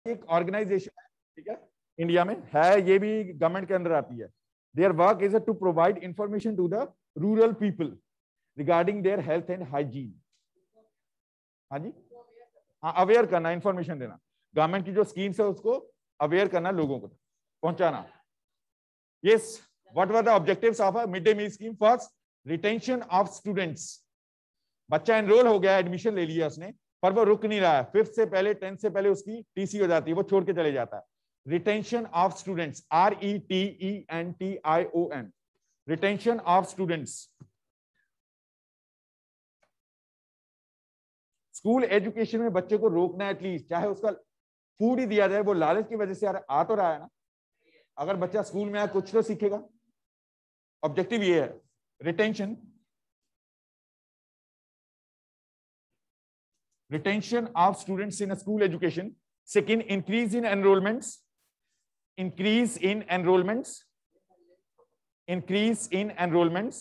एक ऑर्गेनाइजेशन है, ठीक है, इंडिया में है, ये भी गवर्नमेंट के अंदर आती है. Their work is to provide information to the rural people regarding their health and hygiene. हाँ जी, हाँ, अवेयर करना, इंफॉर्मेशन देना, गवर्नमेंट की जो स्कीम्स है उसको अवेयर करना, लोगों को पहुंचाना. Yes, what were the objectives of a mid day meal scheme? First, retention of students. बच्चा एनरोल हो गया, एडमिशन ले लिया उसने, पर वो रुक नहीं रहा है, 5th से पहले 10th से पहले उसकी टीसी हो जाती है, वो छोड़ के चले जाता है. Retention of students, RETENTION, retention of students. School education में बच्चे को रोकना है, एटलीस्ट चाहे उसका फूड ही दिया जाए, वो लालच की वजह से आ तो रहा है ना. अगर बच्चा स्कूल में आया कुछ तो सीखेगा. ऑब्जेक्टिव ये है, retention. Retention of students in a school education. Second, increase in enrollments. Increase in enrollments. Increase in enrollments.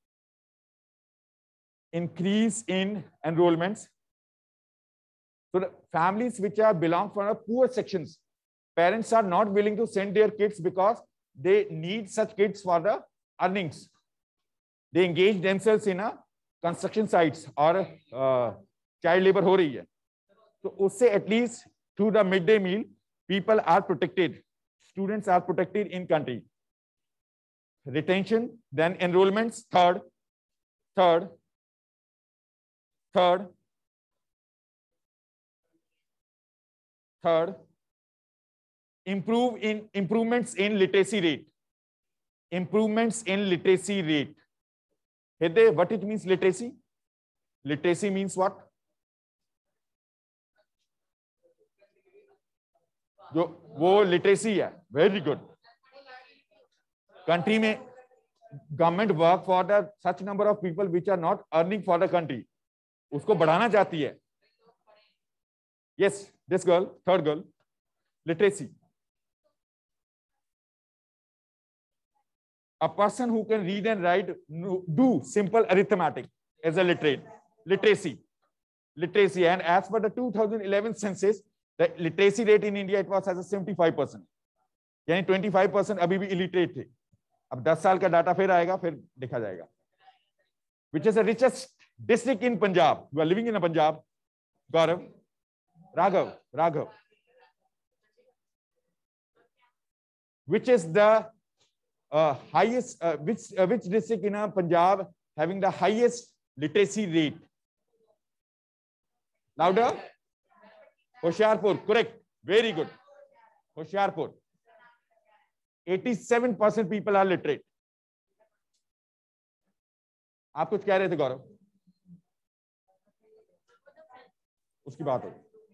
Increase in enrollments. So the families which are belong from the poor sections, parents are not willing to send their kids because they need such kids for the earnings. They engage themselves in a construction sites or child labour हो रही है, तो उससे at least through the mid day meal people are protected, students are protected in country. Retention, then enrolments. Third, improvements in literacy rate. Improvements in literacy rate. Hede, what it means literacy? Literacy means what? जो वो literacy है. Very good. Country में government work for the such number of people which are not earning for the country, उसको बढ़ाना चाहती है. Yes, this girl, third girl, literacy. A person who can read and write, do simple arithmetic as a literate. Literacy. And as per the 2011 census, the literacy rate in India, it was as a 75%. यानी 25% अभी भी illiterate थे. अब 10 साल का data फिर आएगा, फिर देखा जाएगा. Which is the richest district in Punjab? You are living in a Punjab. Gaurav, Raghav. Which is the highest? Which district in Punjab having the highest literacy rate? Louder. Hoshiarpur, correct. Very good. Hoshiarpur. 87% people are literate. आप कुछ कह रहे थे गौरव? उसकी बात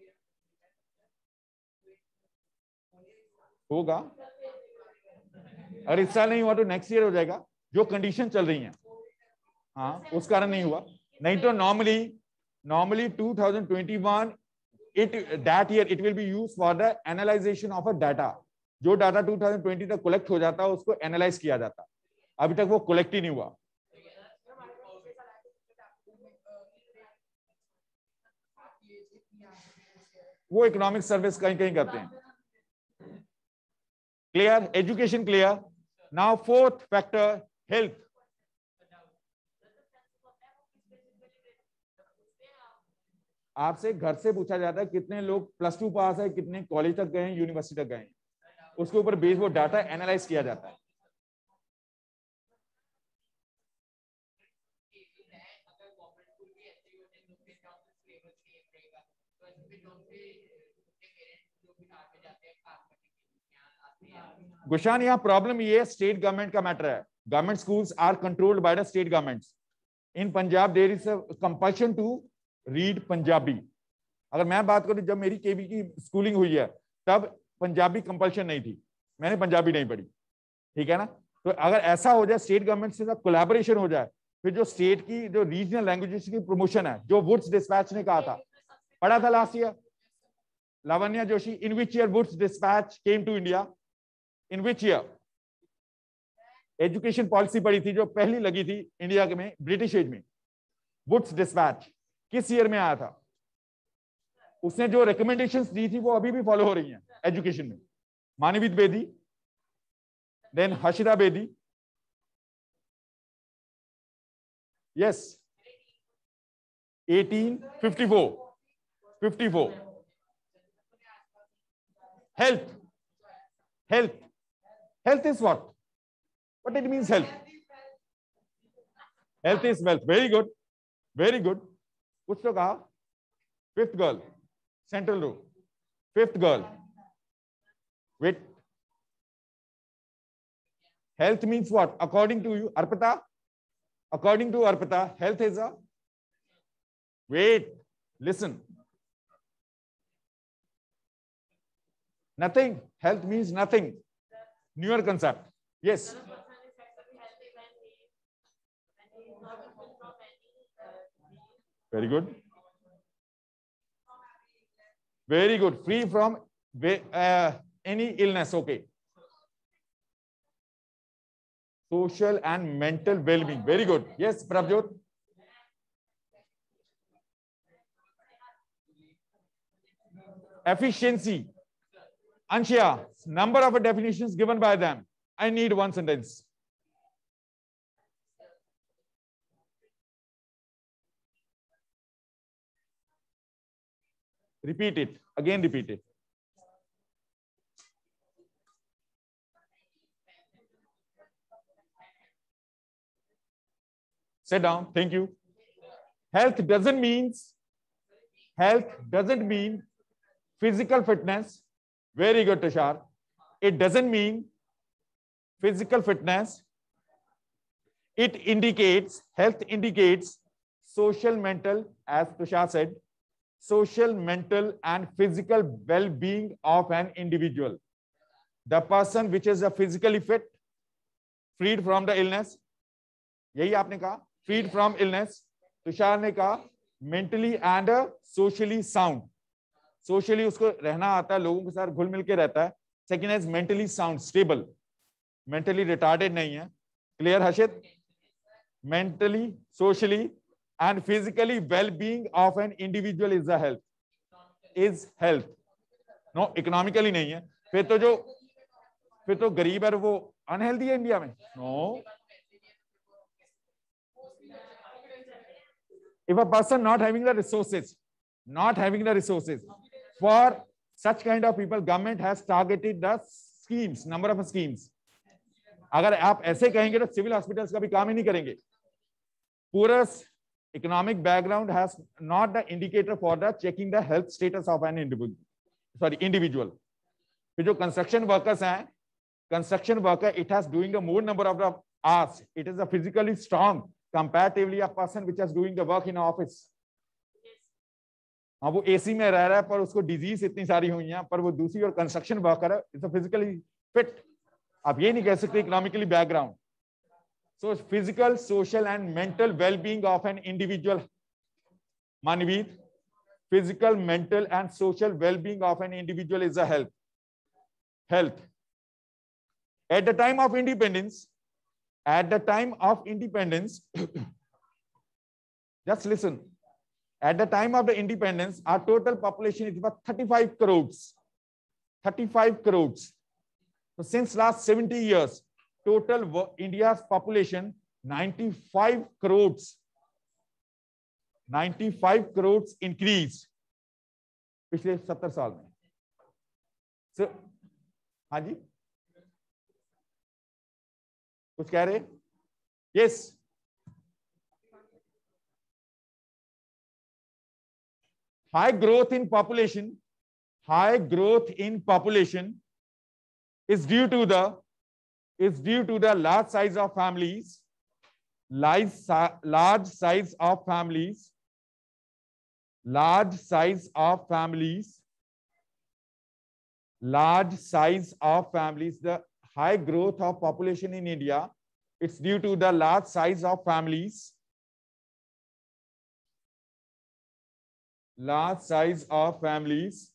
होगा. अगर इस साल नहीं हुआ तो नेक्स्ट ईयर हो जाएगा. जो कंडीशन चल रही हैं, हाँ, उस कारण नहीं हुआ. नहीं तो normally 2021 that year it will be used for the analyzation of a data. जो डाटा 2020 तक कलेक्ट हो जाता है उसको एनालाइज किया जाता. अभी तक वो कलेक्ट ही नहीं हुआ. वो इकोनॉमिक सर्विस कहीं कहीं करते हैं. Clear? Education clear. Now fourth factor, health. आपसे घर से पूछा जाता है कितने लोग +2 पास है, कितने कॉलेज तक गए हैं, यूनिवर्सिटी तक गए हैं. उसके ऊपर बेस वो डाटा एनालाइज किया जाता है. गुशान, यहाँ प्रॉब्लम ये स्टेट गवर्नमेंट का मैटर है. Government schools are controlled by the state governments. In Punjab there is a compulsion to read Punjabi. अगर मैं बात करूं, जब मेरी केबी की स्कूलिंग हुई है तब पंजाबी कंपल्शन नहीं थी, मैंने पंजाबी नहीं पढ़ी. ठीक है ना? तो अगर ऐसा हो जाए, स्टेट गवर्नमेंट से कोलैबोरेशन हो जाए, फिर जो स्टेट की जो रीजनल लैंग्वेजेस की प्रमोशन है, जो वुड्स डिस्पैच ने कहा था, पढ़ा था last year, Lavanya Joshi, in which year Wood's dispatch came to India? In which year? Education policy पढ़ी थी जो पहली लगी थी इंडिया में, ब्रिटिश एज में. वुड्स डिस्पैच किस ईयर में आया था? उसने जो रिकमेंडेशंस दी थी वो अभी भी फॉलो हो रही हैं एजुकेशन में. Manveet Bedi, then Hashira Bedi. Yes, 1854. Health is what it means? Health is wealth. Very good. कुछ तो कहा. Fifth girl, central row. Fifth girl. Wait. Health means what? According to you, Arpita? According to Arpita, health is a... Wait, listen. Nothing. Health means nothing. Newer concept. Yes. Very good. Free from any illness. Okay. Social and mental well-being. Very good. Yes, Prabjot. Efficiency. Anshia, number of definitions given by them. I need one sentence. Repeat it. Again, repeat it. Sit down. Thank you. Health doesn't mean physical fitness. Very good, Tushar. It doesn't mean physical fitness. Health indicates social, mental, as Tushar said, social, mental, and physical well-being of an individual. The person which is physically fit, freed from the illness. यही आपने कहा, freed from illness. Tushar ने कहा mentally and socially sound. Socially उसको रहना आता है, लोगों के साथ घुल मिल के रहता है. Second is mentally sound, stable. Mentally retarded नहीं है. Clear, Harshit? Mentally, socially, and physically well-being of an individual is the health. Is health. No, economically नहीं है. फिर तो गरीब है वो अनहेल्दी है इंडिया में. No. If a person not having the resources for such kind of people, government has targeted the schemes, number of schemes. अगर आप ऐसे कहेंगे तो सिविल हॉस्पिटल्स का भी काम ही नहीं करेंगे. Poorest economic background has not the indicator for the checking the health status of an individual. फिर जो construction workers हैं, construction worker, it has doing a more number of the hours. It is a physically strong comparatively a person which is doing the work in office. हाँ, वो AC में रह रहा है पर उसको डिजीज इतनी सारी हुई हैं, पर वो दूसरी और कंस्ट्रक्शन वर्कर है, इट्स फिजिकली फिट. आप ये नहीं कह सकते economically background. So physical, social and mental wellbeing of an individual. Manveet, physical, mental and social wellbeing of an individual is a health. At the time of independence, just listen. At the time of the independence, our total population is about 35 crores. 35 crores. So since last 70 years, total India's population 95 crores. 95 crores increase पिछले 70 साल में. So, हाँ जी, कुछ कह रहे? Yes. High growth in population is due to the large size of families, large size of families. The high growth of population in India, it's due to the large size of families. Large size of families.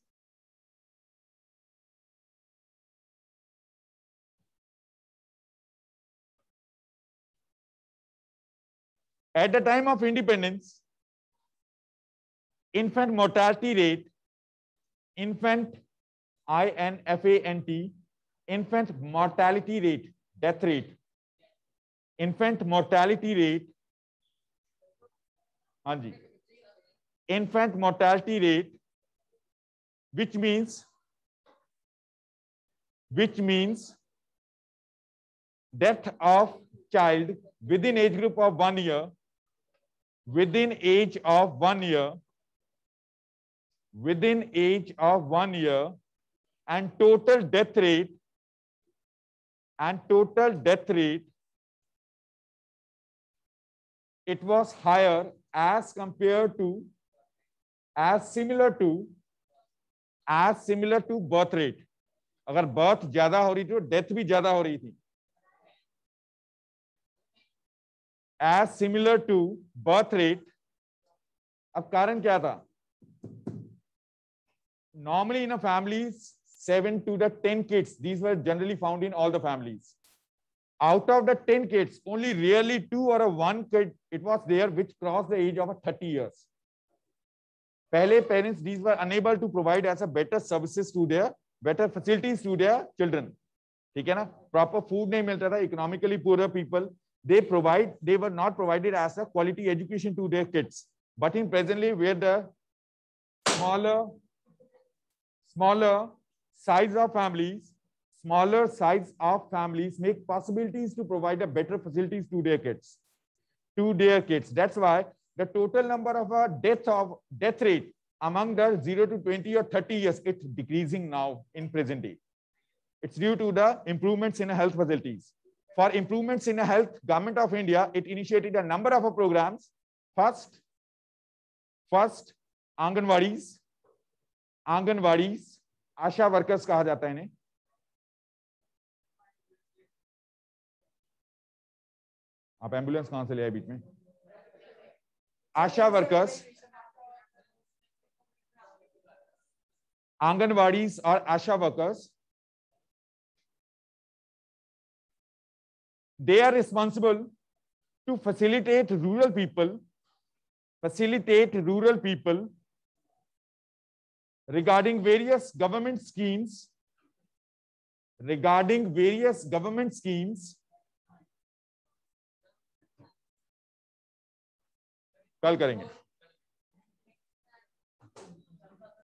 At the time of independence, infant mortality rate infant, INFANT, infant mortality rate, death rate, infant mortality rate, हाँ जी, infant mortality rate, which means death of child within age group of 1 year, within age of 1 year, within age of 1 year, and total death rate, it was higher as compared to, as similar to birth rate. अगर birth ज्यादा हो रही थी तो death भी ज्यादा हो रही थी. As similar to birth rate. अब कारण क्या था? Normally in a families 7 to the 10 kids, these were generally found in all the families. Out of the 10 kids, only rarely 2 or 1 kid it was there which crossed the age of 30 years. पहले parents these were unable to provide as a better services to their, better facilities to their children. ठीक है ना? Proper food नहीं मिलता था. Economically poorer people, they were not provided as a quality education to their kids. But in presently where the smaller size of families make possibilities to provide a better facilities to their kids. That's why the total number of death rate among the 0 to 20 or 30 years, it's decreasing now in present day. It's due to the improvements in health facilities. For improvements in health, Government of India, it initiated a number of programs. First, anganwadis, ASHA workers कहा जाता है इन्हें. आप ambulance कहां से ले आए बीच में? आशा वर्कर्स, आंगनवाड़ीज और ASHA workers, they are responsible to facilitate rural people regarding various government schemes, कल करेंगे.